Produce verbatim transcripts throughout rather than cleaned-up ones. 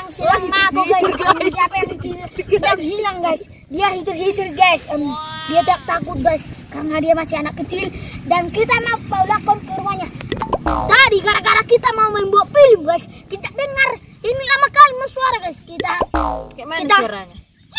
yang sedang mabuk guys. Ini siapa yang sedang hilang guys. Dia hitir-hitir guys. Um, dia tak takut guys karena dia masih anak kecil dan kita mau bawa ke rumahnya. Tadi gara-gara kita mau membuat film guys, kita dengar ini lama kali suara guys. Kita Kayak mana kita, suaranya?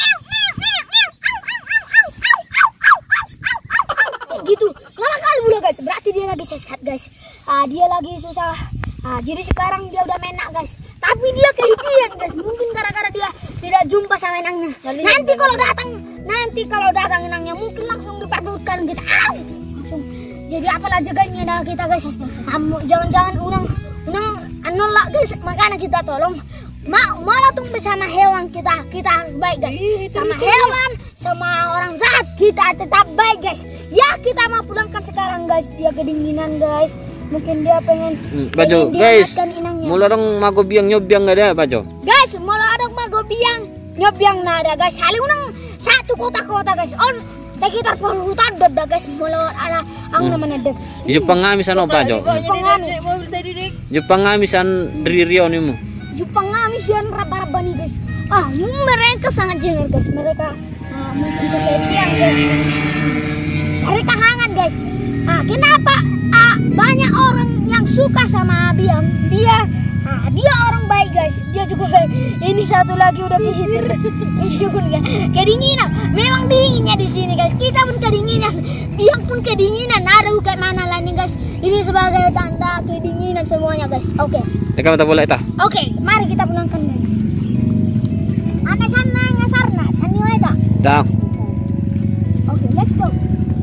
gitu lama kali udah guys, berarti dia lagi sesat guys. Ah, dia lagi susah. Ah, jadi sekarang dia udah menak guys, tapi dia kehitiran guys, mungkin gara-gara dia tidak jumpa sama inangnya. Nanti kalau datang nanti kalau datang inangnya mungkin langsung dipadutkan kita. Au! Langsung jadi apalah jaganya dah kita guys. Jangan-jangan unang unang nolak guys, makanya kita tolong Ma, malah tuh bersama hewan kita kita harus baik guys. Sama hewan, sama orang jahat kita tetap baik guys. Ya kita mau pulangkan sekarang guys. Dia kedinginan guys. Mungkin dia pengen. Hmm, Bajo guys. Mula dong magobiang nyobiang nggak ada Bajo. Guys, mula ada magobiang nyobiang nggak ada guys. Saling unang satu kota-kota guys. On sekitar puluh hutan ada guys. Mula ada ang namanya dek. Jepang ngamisan apa Bajo? Jepang ngamisan dari Rio nih mu. Jepang ngamis dan raba-raba nih guys. Ah, mereka sangat jengar guys. Mereka ah, mungkin kejadian guys. Mereka hangat guys. Ah, kenapa? Ah, banyak orang yang suka sama Biang. Dia, ah, dia orang baik guys. Dia juga baik. Ini satu lagi udah kehitir guys. Ini pun ya kedinginan. Memang dinginnya di sini guys. Kita pun kedinginan. Biang pun kedinginan. Ada kayak mana lagi guys. Ini sebagai tanda kedinginan semuanya guys. Oke. Okay. Mereka minta bola itu. Oke, okay, mari kita pulangkan guys. Ana sana ngasarna, sani wae dah. Oke, okay, let's go.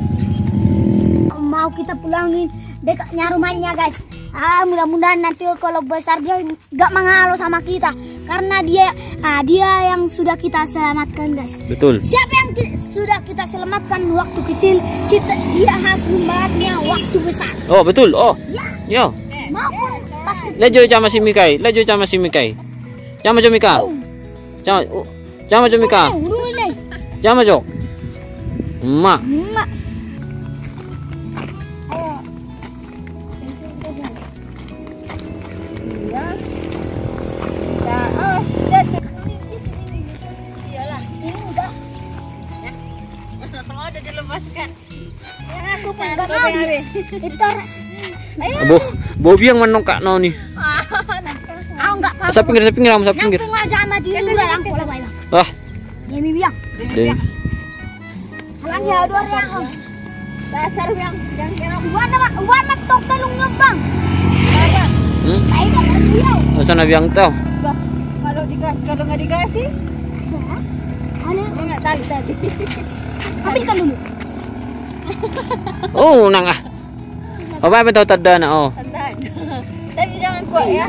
Mau kita pulangin dekatnya rumahnya guys. Ah, mudah-mudahan nanti kalau besar dia gak mengalu sama kita karena dia ah, dia yang sudah kita selamatkan guys. Betul. Siapa yang ki sudah kita selamatkan waktu kecil, kita dia harus membalasnya waktu besar. Oh, betul. Oh. Ya. Yo. Maupun pas kecil. Lejo sama si Mikai, lejo sama si Mikai. Jama jo Mika. Jama jama jo Mika. Jama jo. Ma. Ma. Udah dilepaskan. Ya, aku pun enggak mau di. Itu. Bo, Bobi yang menongkak no nih. Aku enggak apa. Sa pinggir, sa pinggir, sa pinggir. Nang aja sama dia udah lang pola bae. Wah. Demi biang. Deng. Halang ya dua yang. Dasar yang yang kira Gua na gua na tok telung ngebang. Hmm? Baik kan dia. Masa na biang tau? kalau dikasih kalau nggak dikasih, Ano? enggak tali tadi. Ambilkan dulu. Oh, nang ah. Oh, apa tahu tada na oh. Tahan. Tapi jangan kuat ya.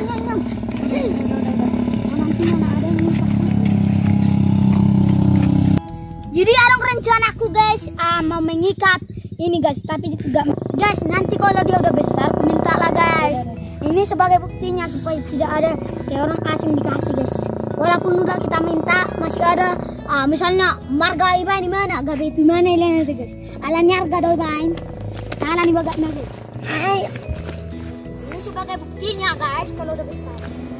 Jadi ada rencanaku guys, uh, mau mengikat ini guys, tapi enggak guys, nanti kalau dia udah besar mintalah guys. Ini sebagai buktinya supaya tidak ada kayak orang asing dikasih guys. Walaupun udah kita minta masih ada uh, misalnya marga iba di mana, gabe itu mana ini nanti guys. Alannya harga doi bain. Alan iba gak guys. Ayo. Ini sebagai buktinya guys kalau udah besar.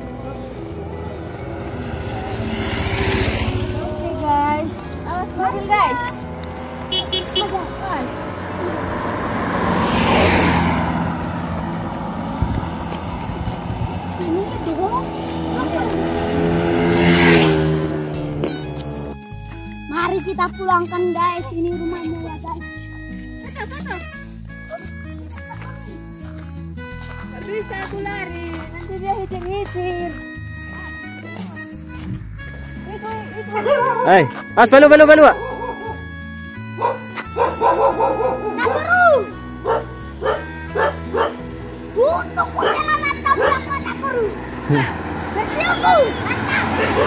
Oke okay, guys. Awas mobil guys. Awas. Ini tuh. Mari kita pulangkan guys, ini rumahnya ya guys. Mana mana? Gak bisa aku lari, nanti dia hitir-hitir. Itu itu. Hey, mas balu balu balu. Nabaru. Untuk punya mantap apa nabaru. Bersiaku, mantap.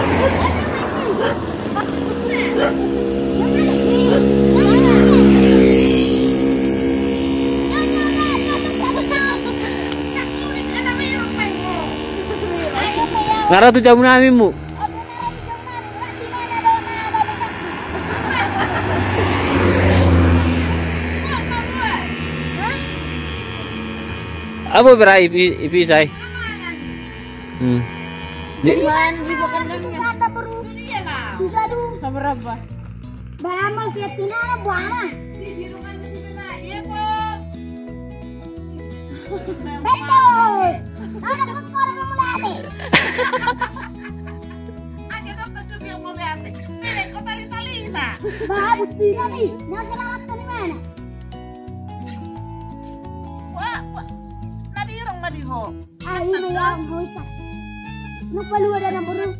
Ngara tu jamu namimu. Apa berai ipi ipi saya? Hmm. Cuman di kandangnya. Kata baru bisa dulu. Sabar apa? Bayamal siapin aja buana. Betul. Ada kekor yang mulai ate. Bah bukti nanti. Yang selamat dari mana? Ah ini yang hoita. Lupa lu ada nomor lu.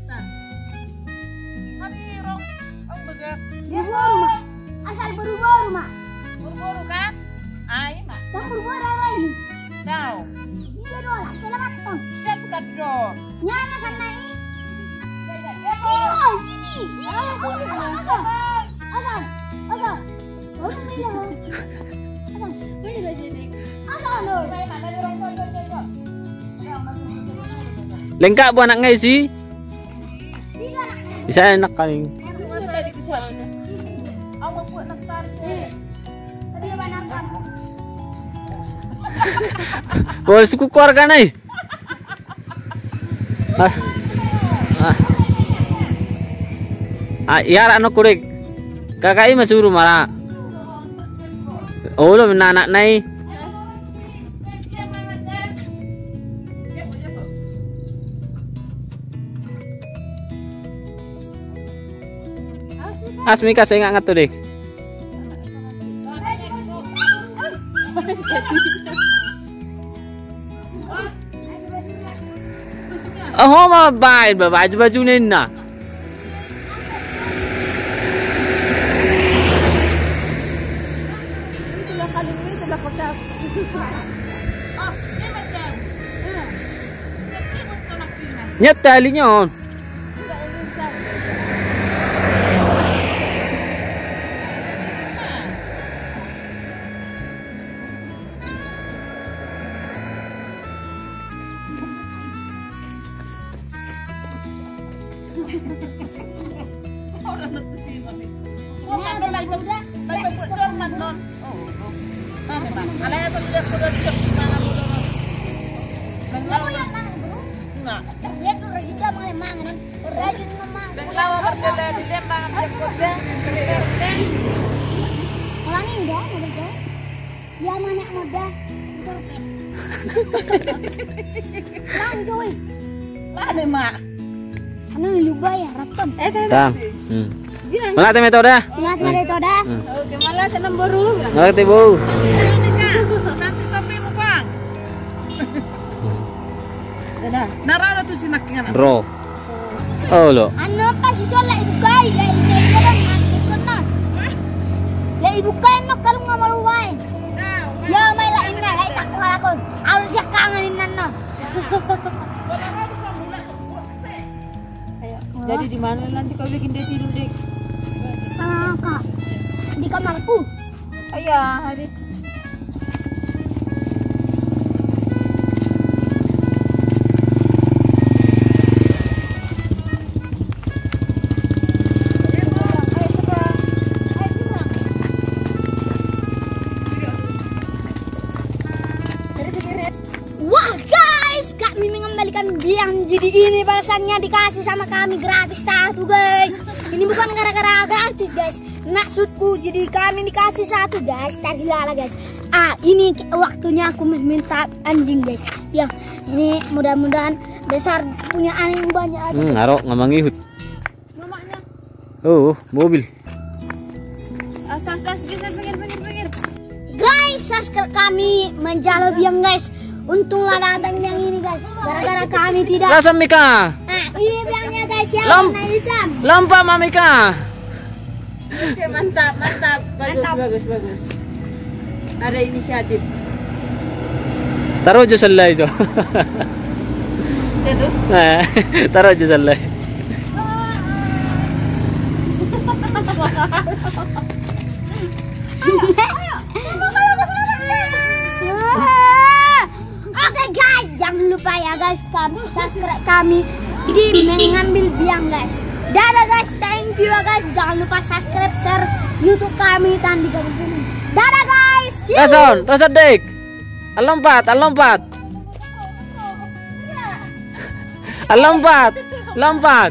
Buru-buru mak. Asal buru-buru mak. Buru-buru kan? Ay, mak. Tak buru-buru apa ini? Daw. Iya doang. Selamat tong. Kan bukan dong. Nyana sana ini. Sini oh sini. Sini. Asal. Asal. Asal. Oh ini lah. Asal. Ini lah jadi. Asal lo. Lengkap bu anak ngai sih. Tiga nak. Bisa enak kali. Tadi ke sana. Awak buat naftar. Tadi apa nak? Boleh suku keluarga nih. Ah. Ah. Ah, iya anak kurik. Kakak ini masuk rumah lah. Oh, lo anak nai. Asmika saya nggak ngatur deh. Oh, mah baik, baju baju nena. Itulah kali ini sudah kotak. Oh, ini macam. Nyata alinya on. Orang itu sih mami. Oh, kan lagi buat lagi buat cermat non. Oh, oh. Ah, memang. Kalau yang sudah sudah di mana dulu. Kamu yang mana bro? Enggak. Lihat tuh Rashida mengemang kan. Rajin memang. Dan lawa berdada di Lembang dia kerja. Orang ini dah, ada dah. Dia mana muda. Lang cuy. Lah deh, Mak. Ano lupa ya, rapam. Eh, tadi. Tang. Hmm. Mana teh metode? Ingat ada itu dah. Oke, malah senam baru. Ngerti bu. Nanti tapi mau bang. Dadah. Narada tuh si nakingan. Bro. Oh lo. Ano pa si Sola ibu kai, lah ibu kai kan aku kena. Lah ibu kai no kalau nggak maluwain. Ya may lain na, ay tak halakon. Harus siya kangenin nano. Ayo. Jadi di mana nanti kau bikin dia tidur, Dik? Ah, kak. Di kamarku. Ayo, hari. Wah guys, kami mengembalikan biang jadi ini balasannya dikasih sama kami gratis satu guys. Ini bukan gara-gara gratis guys. Maksudku jadi kami dikasih satu guys. Tadi lala guys. Ah ini waktunya aku meminta anjing guys. Yang ini mudah-mudahan besar punya anjing banyak aja. Hmm, ngarok ngamang ihut. Mamanya. Oh, mobil. Asas asas geser pinggir pinggir pinggir. Guys, subscribe kami menjalo biang guys. Untunglah datang yang ini guys. Gara-gara kami tidak. Rasa Mika. Nah, ini biangnya guys ya. Lam- warna hitam. Lampa Mamika. Oke, mantap, mantap. Bagus, Mantap. bagus, bagus. Ada inisiatif. Taruh aja selai itu. Itu. Nah, taruh aja selai. Oke guys, jangan lupa ya guys, kami subscribe kami di mengambil biang guys. Dadah guys, thank you ya guys. Jangan lupa subscribe, share YouTube kami dan di bawah ini. Dadah guys. see you. Rason, rasa dek. Alompat, alompat. Alompat. Lompat.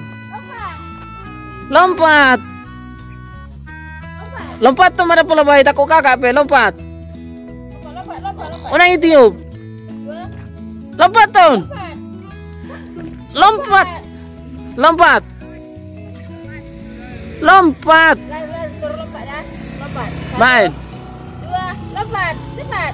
Lompat. Lompat tuh mana pula bayi takut kakak pe lompat. Lompat, lompat, lompat. Orang itu yuk. Dua, Lompat tuh. empat. Lompat. Lompat. Lompat. Lari, lari, turun lompat ya. Lompat. Main. Dua, lompat, cepat.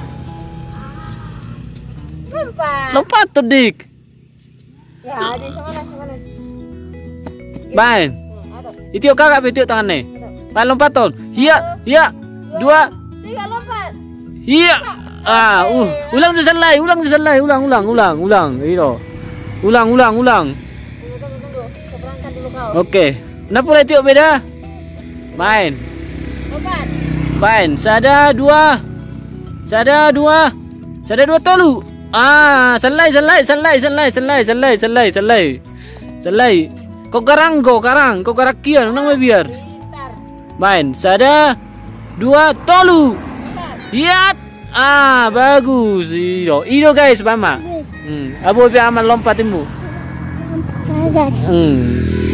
Lompat. Lompat tuh dik. Ya, di sana, sana. Main. Ada. Itu yuk kakak pe itu tangan nih. Main lompat tuh. Iya, iya. Dua. Tiga lompat. Iya. Ah, uh, ulang tu selai, ulang tu selai, ulang, ulang, ulang, ulang. Itu. Ulang, ulang, ulang. Tunggu, tunggu, tunggu. Kita berangkat dulu kau. Okey. Kenapa boleh tiup beda? Main. Lompat. Main. Sada dua. Sada dua. Sada dua tolu. Ah, selai, selai, selai, selai, selai, selai, selai, selai. Selai. Kau karang, kau karang, kau karakian, nang biar. Pintar. Main. Sada dua tolu. Hiat. Ah, bagus. Iyo, iyo guys, mama. Hmm, abu biar aman lompatinmu. Guys. Hmm.